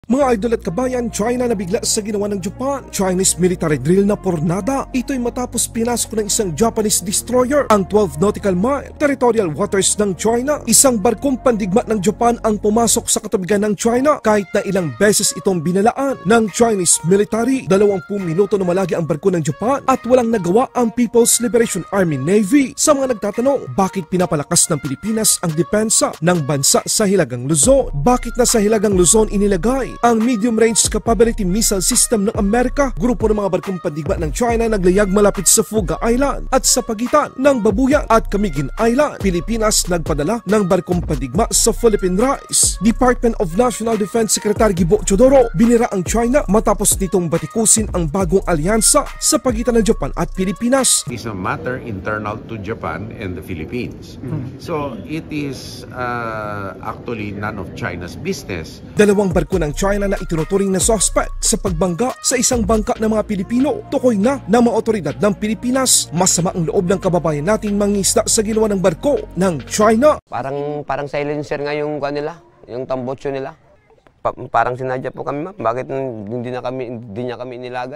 Mga idol at kabayan, China na bigla sa ginawa ng Japan. Chinese military drill na pornada. Ito'y matapos pinasok ng isang Japanese destroyer ang 12 nautical mile territorial waters ng China. Isang barkong pandigma ng Japan ang pumasok sa katabigan ng China kahit na ilang beses itong binalaan ng Chinese military. 20 minuto na malagi ang barko ng Japan at walang nagawa ang People's Liberation Army Navy. Sa mga nagtatanong, bakit pinapalakas ng Pilipinas ang depensa ng bansa sa Hilagang Luzon? Bakit na sa Hilagang Luzon inilagay ang Medium Range Capability Missile System ng Amerika? Grupo ng mga barkong pandigma ng China naglayag malapit sa Fuga Island at sa pagitan ng Babuyan at Camiguin Island. Pilipinas nagpadala ng barkong pandigma sa Philippine Rise. Department of National Defense Secretary Gibo Chodoro binira ang China matapos nitong batikusin ang bagong alyansa sa pagitan ng Japan at Pilipinas. It's a matter internal to Japan and the Philippines. So it is actually none of China's business. Dalawang barko ng China na itinuturing na suspect sa pagbangga sa isang bangka ng mga Pilipino. Tukoy na ng mga otoridad ng Pilipinas. Masama ang loob ng kababayan nating mangisda sa ginawa ng barko ng China. Parang silencer nga yung kanila, yung tambotso nila. Parang sinadya po kami, ma'am. Bakit hindi niya kami inilagat?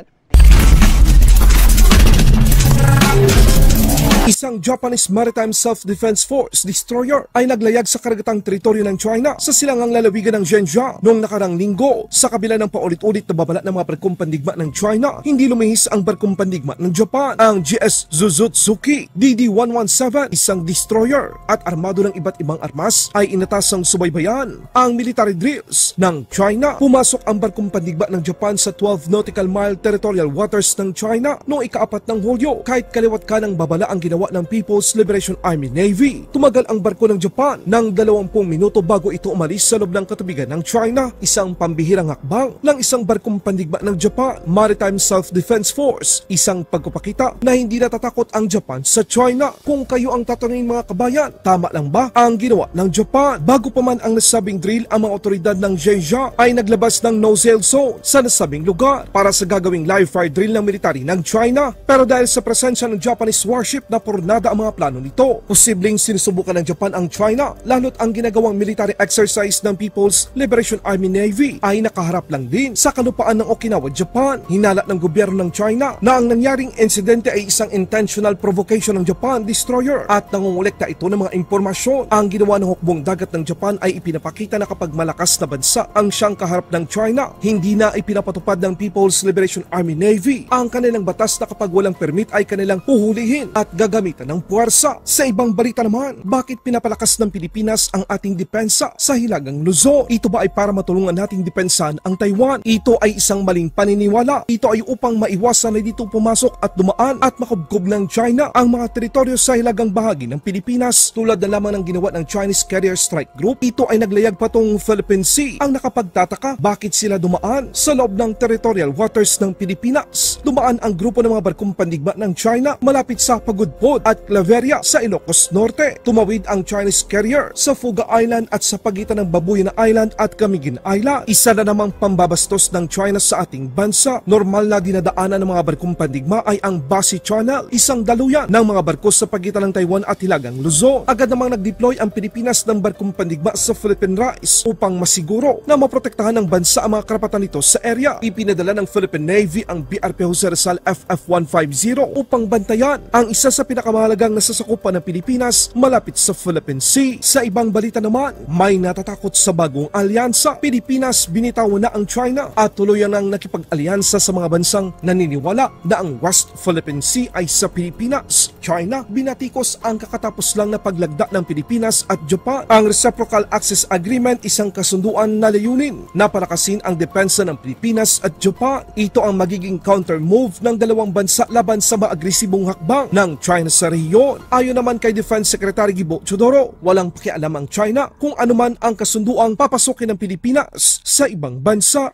Isang Japanese Maritime Self-Defense Force destroyer ay naglayag sa karagatang teritoryo ng China sa silangang lalawigan ng Zhejiang noong nakarang linggo. Sa kabila ng paulit-ulit na babala ng mga barkong pandigma ng China, hindi lumihis ang barkong pandigma ng Japan. Ang GS Zuzutsuki DD-117, isang destroyer at armado ng iba't ibang armas, ay inatasang subaybayan ang military drills ng China. Pumasok ang barkong pandigma ng Japan sa 12 nautical mile territorial waters ng China noong ika-4 ng Hulyo. Kahit kaliwat ka ng babala ang ginawa ng People's Liberation Army Navy, tumagal ang barko ng Japan ng 20 minuto bago ito umalis sa loob ng katabigan ng China. Isang pambihirang hakbang ng isang barkong pandigma ng Japan Maritime Self-Defense Force. Isang pagpapakita na hindi natatakot ang Japan sa China. Kung kayo ang tatanungin mga kabayan, tama lang ba ang ginawa ng Japan? Bago pa man ang nasabing drill, ang mga otoridad ng Zhejiang ay naglabas ng no-sail zone sa nasabing lugar para sa gagawing live fire drill ng military ng China. Pero dahil sa presensya ng Japanese warship na pornada ang mga plano nito, posibleng sinusubukan ng Japan ang China, lalo't ang ginagawang military exercise ng People's Liberation Army Navy ay nakaharap lang din sa kalupaan ng Okinawa, Japan. Hinala ng gobyerno ng China na ang nangyaring insidente ay isang intentional provocation ng Japan destroyer at nangungulekta ito ng mga impormasyon. Ang ginawa ng hukbong dagat ng Japan ay ipinapakita na kapag malakas na bansa ang siyang kaharap ng China, hindi na ipinapatupad ng People's Liberation Army Navy ang kanilang batas na kapag walang permit ay kanilang huhulihin at gagamitan ng puwersa. Sa ibang balita naman, bakit pinapalakas ng Pilipinas ang ating depensa sa Hilagang Luzon? Ito ba ay para matulungan nating depensahan ang Taiwan? Ito ay isang maling paniniwala. Ito ay upang maiwasan na dito pumasok at dumaan at makubkob ng China ang mga teritoryo sa hilagang bahagi ng Pilipinas. Tulad na lamang ng ginawa ng Chinese Carrier Strike Group, ito ay naglayag patungong Philippine Sea. Ang nakapagtataka, bakit sila dumaan sa loob ng territorial waters ng Pilipinas? Dumaan ang grupo ng mga barkong pandigma ng China malapit sa Pagudpod at Claveria sa Ilocos Norte. Tumawid ang Chinese carrier sa Fuga Island at sa pagitan ng Babuyan Island at Camiguin Island. Isa na namang pambabastos ng China sa ating bansa. Normal na dinadaanan ng mga barkong pandigma ay ang Basi Channel, isang daluyan ng mga barko sa pagitan ng Taiwan at Hilagang Luzon. Agad namang nag-deploy ang Pilipinas ng barkong pandigma sa Philippine Rise upang masiguro na maprotektahan ng bansa ang mga karapatan nito sa area. Ipinadala ng Philippine Navy ang BRP Jose Rizal FF-150 upang bantayan ang isa sa pinakamahalagang nasasakupan ng Pilipinas malapit sa Philippine Sea. Sa ibang balita naman, may natatakot sa bagong alyansa. Pilipinas binitawan na ang China at tuluyan nang nakipag-alyansa sa mga bansang naniniwala na ang West Philippine Sea ay sa Pilipinas. China binatikos ang kakatapos lang na paglagda ng Pilipinas at Japan. Ang Reciprocal Access Agreement, isang kasunduan na layunin na palakasin ang depensa ng Pilipinas at Japan. Ito ang magiging counter move ng dalawang bansa laban sa maagresibong hakbang ng China sa rehiyon. Ayon naman kay Defense Secretary Gibo Chodoro, walang pakialam ang China kung anuman ang kasunduang papasukin ng Pilipinas sa ibang bansa.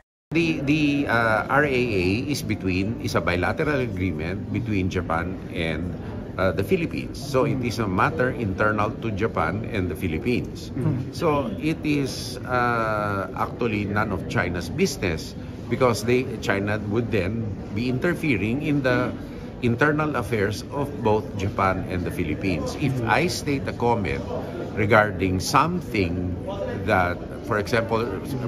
The RAA is a bilateral agreement between Japan and the Philippines. So it is a matter internal to Japan and the Philippines. So it is actually none of China's business because China would then be interfering in the internal affairs of both Japan and the Philippines. If I state a comment regarding something that, for example,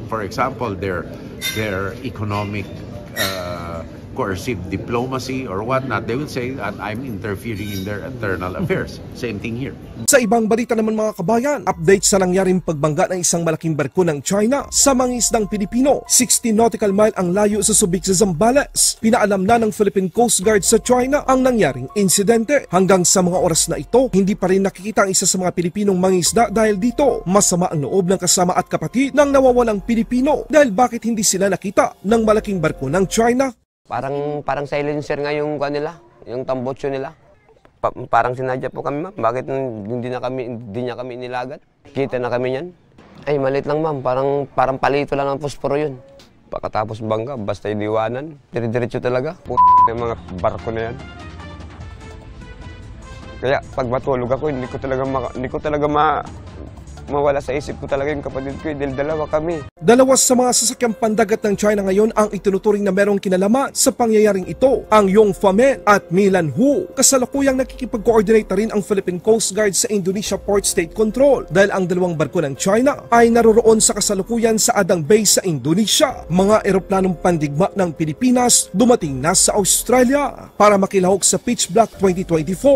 their economic coercive diplomacy or whatnot, they will say that I'm interfering in their internal affairs. Same thing here. Sa ibang balita naman mga kabayan, update sa nangyaring pagbangga ng isang malaking barko ng China sa mangingisdang Pilipino. 60 nautical mile ang layo sa Subic sa Zambales. Pinaalam na ng Philippine Coast Guard sa China ang nangyaring insidente. Hanggang sa mga oras na ito, hindi pa rin nakikita ang isa sa mga Pilipinong mangingisda dahil dito masama ang loob ng kasama at kapatid ng nawawalang Pilipino dahil bakit hindi sila nakita ng malaking barko ng China. Parang silencer nga yung kanila, yung tambotso nila. Parang sinadya po kami, ma'am. Bakit hindi niya kami inilagat? Kita na kami niyan. Ay, maliit lang, ma'am. Parang palito lang ng posporo yun. Pagkatapos bangga, basta iniwanan. Dire-diretso talaga. Yung mga barko na yan. Kaya pag matulog ako, hindi ko talaga mawala sa isip ko talaga yung kapatid ko, dahil dalawa kami. Dalawa sa mga sasakyang pandagat ng China ngayon ang itinuturing na merong kinalaman sa pangyayaring ito, ang Yong Famen at Milan Hu. Kasalukuyang nakikipag-coordinate na rin ang Philippine Coast Guard sa Indonesia Port State Control dahil ang dalawang barko ng China ay naroroon sa kasalukuyan sa Adang Bay sa Indonesia. Mga eroplanong pandigma ng Pilipinas dumating na sa Australia para makilahok sa Pitch Black 2024.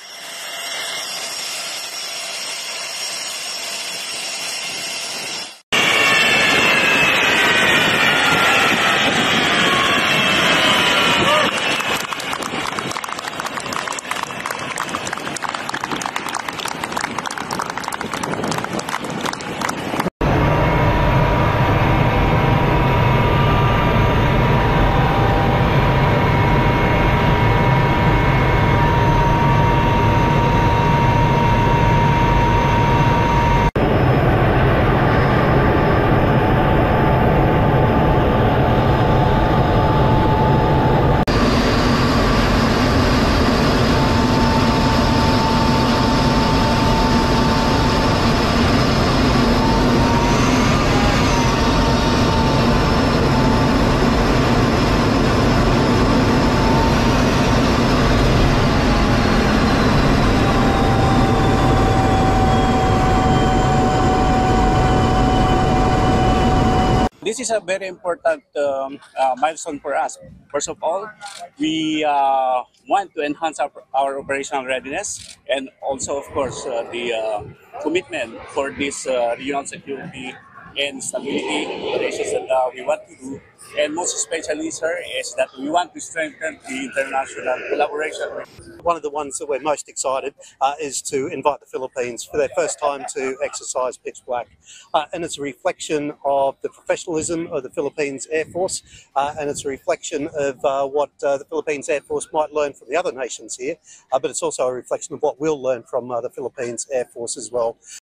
This is a very important milestone for us. First of all, we want to enhance our operational readiness and also, of course, the commitment for this regional security and stability operations that we want to do. And most especially, sir, is that we want to strengthen the international collaboration. One of the ones that we're most excited is to invite the Philippines for their first time to exercise Pitch Black. And it's a reflection of the professionalism of the Philippines Air Force, and it's a reflection of what the Philippines Air Force might learn from the other nations here, but it's also a reflection of what we'll learn from the Philippines Air Force as well.